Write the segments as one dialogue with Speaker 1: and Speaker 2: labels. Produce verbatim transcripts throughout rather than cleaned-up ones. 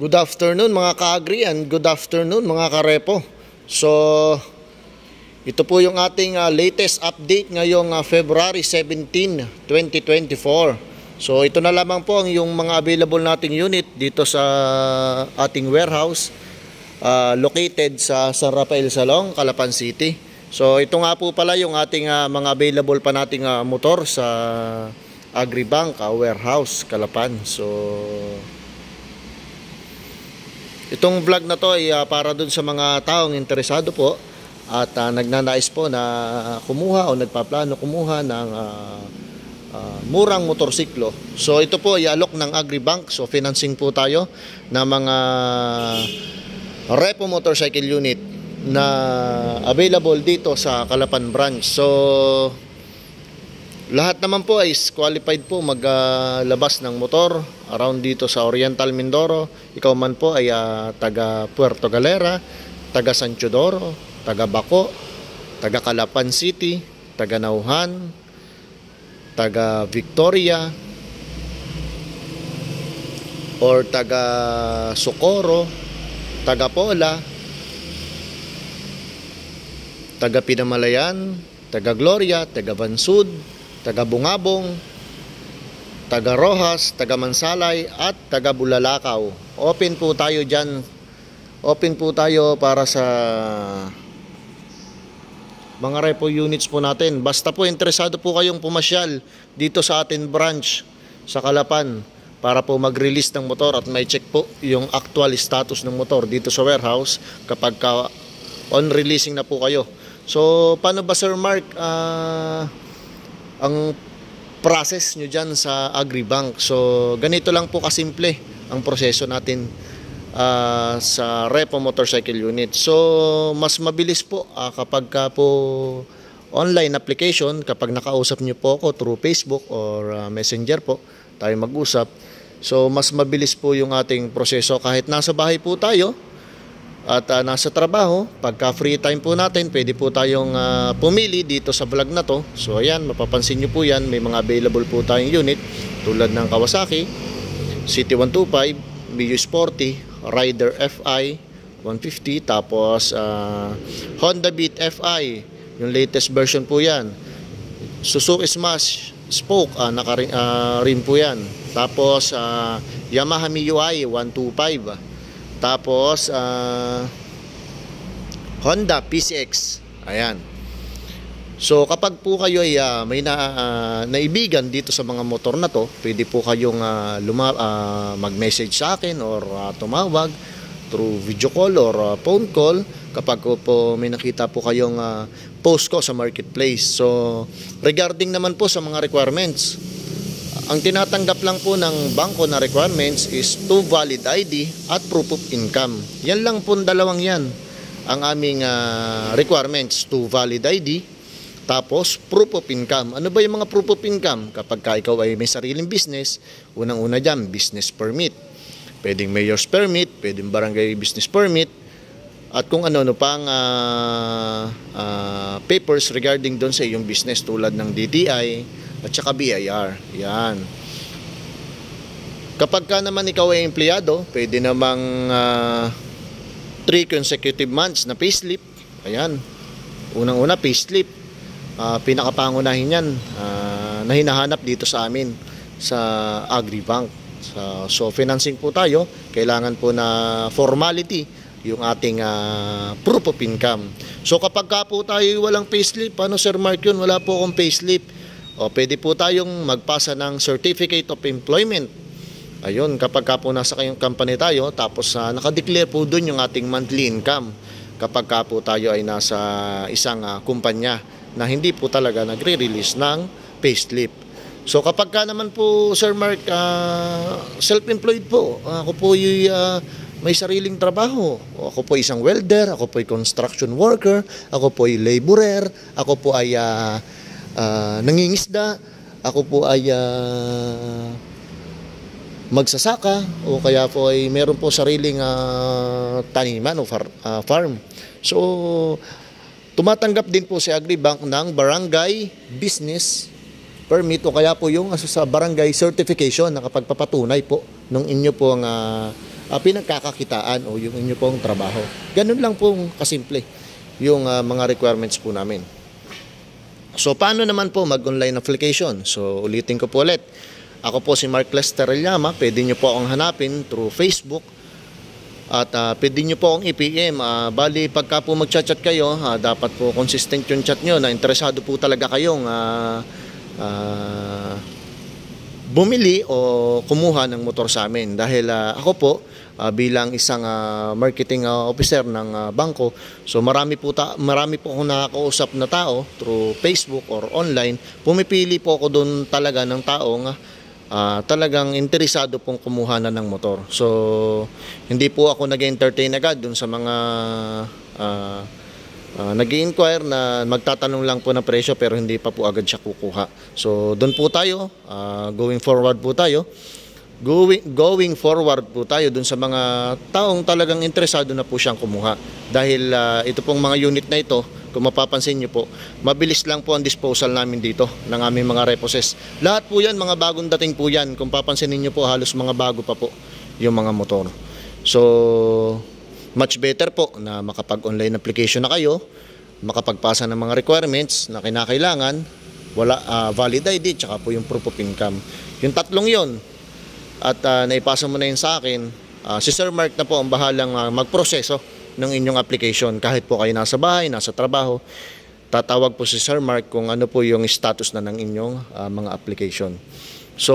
Speaker 1: Good afternoon mga ka-agri and good afternoon mga karepo. So, ito po yung ating uh, latest update ngayong uh, February seventeenth, twenty twenty-four. So, ito na lamang po ang yung mga available nating unit dito sa ating warehouse uh, located sa San Rafael Salong, Calapan City. So, ito nga po pala yung ating uh, mga available pa nating uh, motor sa Agribank uh, warehouse, Calapan. So, itong vlog na to ay uh, para dun sa mga taong interesado po at uh, nagnanais po na kumuha o nagpaplano kumuha ng uh, uh, murang motorsiklo. So ito po ay alok ng Agribank. So financing po tayo ng mga repo motorcycle unit na available dito sa Calapan branch. So lahat naman po ay qualified po maglabas uh, ng motor around dito sa Oriental Mindoro. Ikaw man po ay uh, taga Puerto Galera, taga San Teodoro, taga Baco, taga Calapan City, taga Nauhan, taga Victoria, or taga Socorro, taga Pola, taga Pinamalayan, taga Gloria, taga Bansud, taga Bungabong, taga Rojas, taga Mansalay, at taga Bulalakaw. Open po tayo dyan. Open po tayo para sa mga repo units po natin. Basta po interesado po kayong pumasyal dito sa atin branch sa Calapan para po mag-release ng motor at may check po yung actual status ng motor dito sa warehouse kapag ka on releasing na po kayo. So, paano ba Sir Mark? Ah... Uh, ang process nyo dyan sa Agribank. So, ganito lang po kasimple ang proseso natin uh, sa repo motorcycle unit. So, mas mabilis po uh, kapag ka po online application, kapag nakausap nyo po ako through Facebook or uh, Messenger po, tayo mag-usap. So, mas mabilis po yung ating proseso kahit nasa bahay po tayo at uh, nasa trabaho. Pagka free time po natin, pwede po tayong uh, pumili dito sa vlog na to. So ayan, mapapansin nyo po yan, may mga available po tayong unit tulad ng Kawasaki City one twenty-five, Mio Sporty, Rider F I one fifty, tapos uh, Honda Beat F I, yung latest version po yan. Suzuki Smash Spoke, uh, naka, uh, rin po yan. Tapos uh, Yamaha M I U I one twenty-five, tapos uh, Honda P C X. Ayan. So kapag po kayo ay uh, may na, uh, naibigan dito sa mga motor na to, pwede po kayong uh, luma, uh, mag-message sa akin or uh, tumawag through video call or uh, phone call kapag po may nakita po kayong uh, post ko sa marketplace. So regarding naman po sa mga requirements, ang tinatanggap lang po ng bangko na requirements is two valid I D at proof of income. Yan lang po dalawang yan ang aming uh, requirements, two valid I D tapos proof of income. Ano ba yung mga proof of income? Kapag ka ikaw ay may sariling business, unang-una dyan, business permit. Pwedeng mayor's permit, pwedeng barangay business permit, at kung ano-ano pang uh, uh, papers regarding doon sa iyong business tulad ng D T I at saka B I R. Yan. Kapag ka naman ikaw ay empleyado, pwede namang uh, three consecutive months na payslip. Ayan. Unang-una, payslip. Uh, pinakapangunahin yan uh, na hinahanap dito sa amin sa Agribank. So, so financing po tayo. Kailangan po na formality yung ating uh, proof of income. So kapag ka po tayo walang payslip, paano Sir Mark yun? Wala po akong payslip. O pwede po tayong magpasa ng Certificate of Employment. Ayun, kapag ka po nasa kayong company tayo, tapos uh, nakadeclare po dun yung ating monthly income. Kapag ka po tayo ay nasa isang uh, kumpanya na hindi po talaga nagre-release ng payslip. So kapag ka naman po Sir Mark, uh, self-employed po, uh, ako po yung uh, may sariling trabaho. Ako po isang welder, ako po ay construction worker, ako po ay laborer, ako po ay uh, Uh, nangingisda, ako po ay uh, magsasaka, o kaya po ay meron po sariling uh, taniman o far, uh, farm. So tumatanggap din po si Agribank ng barangay business permit o kaya po yung sa barangay certification na kapag papatunay po ng inyo po ang uh, uh, pinagkakakitaan o yung inyo pong trabaho. Ganun lang pong kasimple yung uh, mga requirements po namin. So paano naman po mag-online application? So ulitin ko po ulit. Ako po si Mark Lester Elyama. Pwede nyo po akong hanapin through Facebook. At uh, pwede nyo po akong i-P M. Uh, bali, pagka po mag-chat kayo, uh, dapat po consistent yung chat nyo na interesado po talaga kayong uh, uh, bumili o kumuha ng motor sa amin. Dahil uh, ako po, uh, bilang isang uh, marketing uh, officer ng uh, bangko, so marami po, ta marami po akong nakakausap na tao through Facebook or online. Pumipili po ako doon talaga ng taong Uh, talagang interesado pong kumuha na ng motor. So, hindi po ako nag-entertain agad dun sa mga uh, uh, nag-i-inquire na magtatanong lang po ng presyo pero hindi pa po agad siya kukuha. So, dun po tayo, uh, going forward po tayo. Going, going forward po tayo dun sa mga taong talagang interesado na po siyang kumuha. Dahil uh, ito pong mga unit na ito, kung mapapansin nyo po, mabilis lang po ang disposal namin dito ng aming mga reposes. Lahat po yan, mga bagong dating po yan. Kung papansinin nyo po, halos mga bago pa po yung mga motor. So, much better po na makapag-online application na kayo, makapagpasa ng mga requirements na kinakailangan, wala, uh, valid I D, tsaka po yung proof of income. Yung tatlong yon at uh, naipasa mo na yun sa akin, uh, si Sir Mark na po ang bahalang uh, magproseso ng inyong application. Kahit po kayo nasa bahay, nasa trabaho, tatawag po si Sir Mark kung ano po yung status na ng inyong uh, mga application. So,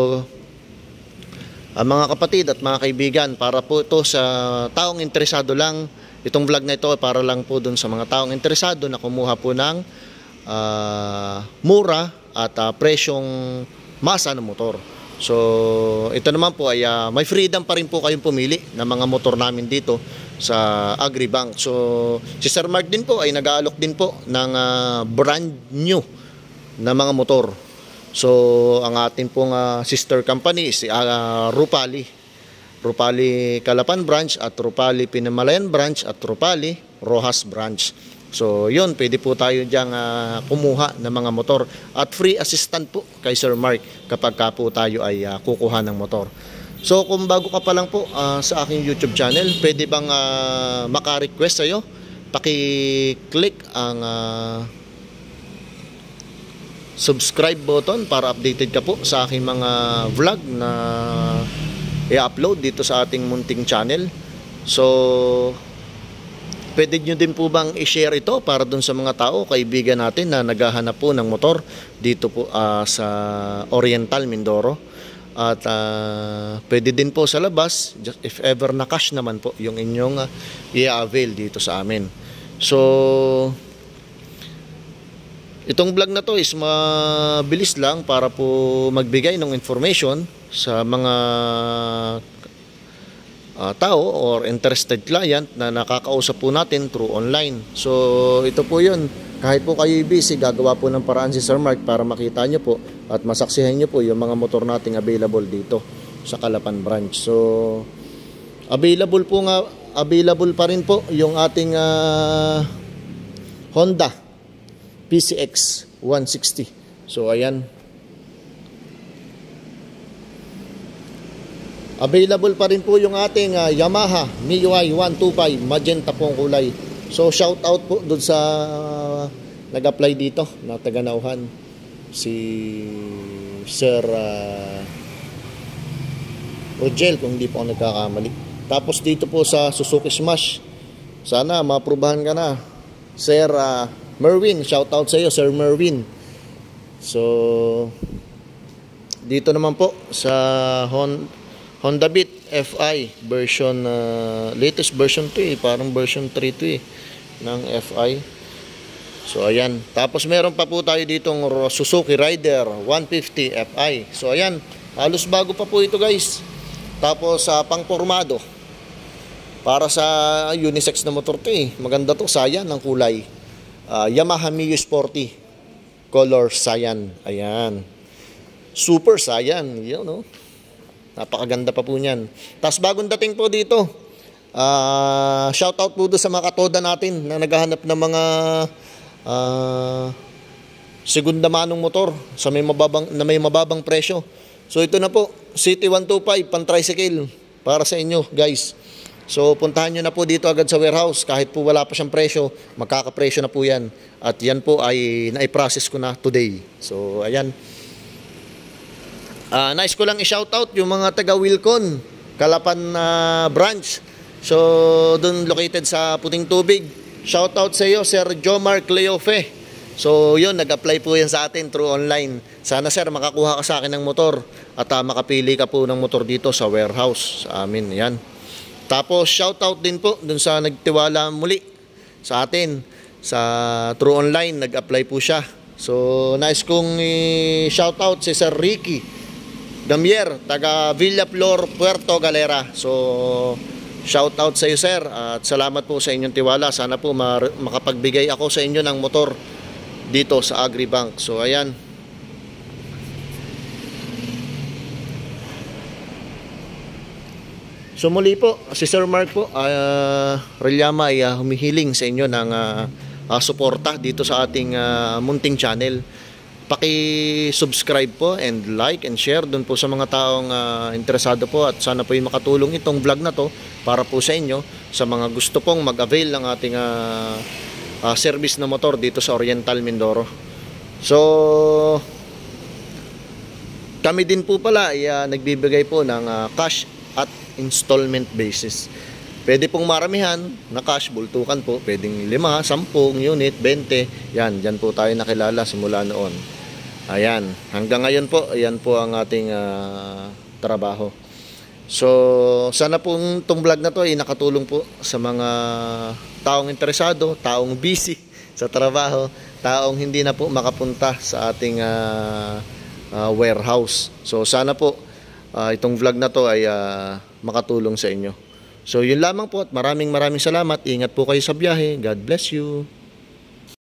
Speaker 1: uh, mga kapatid at mga kaibigan, para po ito sa taong interesado lang, itong vlog na ito para lang po dun sa mga taong interesado na kumuha po ng uh, mura at uh, presyong masa ng motor. So, ito naman po ay uh, may freedom pa rin po kayong pumili ng mga motor namin dito sa Agribank. So, si Sir Mark din po ay nag-aalok din po ng uh, brand new na mga motor. So, ang ating pong uh, sister company is uh, Rupali. Rupali Calapan branch at Rupali Pinamalayan branch at Rupali Rojas branch. So, yun, pwede po tayo diyang uh, kumuha ng mga motor. At free assistant po kay Sir Mark kapag ka po tayo ay uh, kukuha ng motor. So, kung bago ka pa lang po uh, sa aking YouTube channel, pwede bang uh, maka-request sa'yo? Paki-click ang uh, subscribe button para updated ka po sa aking mga vlog na i-upload dito sa ating munting channel. So, pwede nyo din po bang i-share ito para dun sa mga tao, kaibigan natin na naghahanap po ng motor dito po uh, sa Oriental, Mindoro. At uh, pwede din po sa labas, just if ever na cash naman po yung inyong uh, i-avail dito sa amin. So, itong vlog na to is mabilis lang para po magbigay ng information sa mga Uh, tao or interested client na nakakausap po natin through online. So, ito po yun. Kahit po kayo busy, gagawa po ng paraan si Sir Mark para makita nyo po at masaksihan nyo po yung mga motor nating available dito sa Calapan branch. So, available po nga, available pa rin po yung ating uh, Honda P C X one sixty. So, ayan. Available pa rin po yung ating uh, Yamaha M I U I one twenty-five, magenta pong kulay. So, shout out po doon sa uh, nag-apply dito na taga-Nauhan, si Sir uh, Rogel, kung hindi po ako nagkakamali. Tapos dito po sa Suzuki Smash, sana maaprubahan ka na, Sir uh, Merwin. Shout out sa iyo, Sir Merwin. So, dito naman po sa Honda Honda Beat F I version uh, latest version to eh, parang version three to eh ng F I. So ayan, tapos meron pa po tayo ditong Suzuki Rider one fifty F I. So ayan, halos bago pa po ito guys. Tapos sa uh, pangpormado para sa unisex na motor to eh. Maganda to, cyan ng kulay. Uh, Yamaha Mio Sporty color cyan. Ayan. Super cyan, you know. Napakaganda pa po niyan. Tapos bagong dating po dito, uh, shoutout po doon sa mga katoda natin na naghahanap ng mga uh, segunda manong motor sa may mababang, na may mababang presyo. So ito na po, City one twenty-five, pan tricycle, para sa inyo, guys. So puntahan nyo na po dito agad sa warehouse. Kahit po wala pa siyang presyo, magkakapresyo na po yan. At yan po ay na-process ko na today. So ayan. Uh, nice ko lang i-shoutout yung mga taga Wilcon, Calapan uh, branch. So dun located sa Puting Tubig. Shoutout sa iyo, Sir Jomar Cleofe. So yun, nag-apply po yan sa atin through online. Sana sir, makakuha ka sa akin ng motor. At uh, makapili ka po ng motor dito sa warehouse sa amin. Yan. Tapos shoutout din po dun sa nagtiwala muli sa atin sa True Online, nag-apply po siya. So nice kong i-shoutout si Sir Ricky Damier, taga Villaflor, Puerto Galera. So shoutout sa iyo sir at salamat po sa inyong tiwala. Sana po makapagbigay ako sa inyo ng motor dito sa Agribank. So ayan. So muli po, si Sir Mark po, uh, Relyama ay uh, humihiling sa inyo ng uh, uh, suporta dito sa ating uh, munting channel. Paki-subscribe po and like and share dun po sa mga taong uh, interesado po at sana po yung makatulong itong vlog na to para po sa inyo, sa mga gusto pong mag-avail ng ating uh, uh, service na motor dito sa Oriental Mindoro. So kami din po pala ay uh, nagbibigay po ng uh, cash at installment basis. Pwede pong maramihan na cash, bultukan po. Pwedeng lima, sampung unit, bente. Yan, dyan po tayo nakilala simula noon. Ayan, hanggang ngayon po, ayan po ang ating uh, trabaho. So, sana pong itong vlog na to ay nakatulong po sa mga taong interesado, taong busy sa trabaho, taong hindi na po makapunta sa ating uh, uh, warehouse. So, sana po Uh, itong vlog na to ay uh, makatulong sa inyo. So yun lamang po at maraming maraming salamat. Ingat po kayo sa biyahe. God bless you.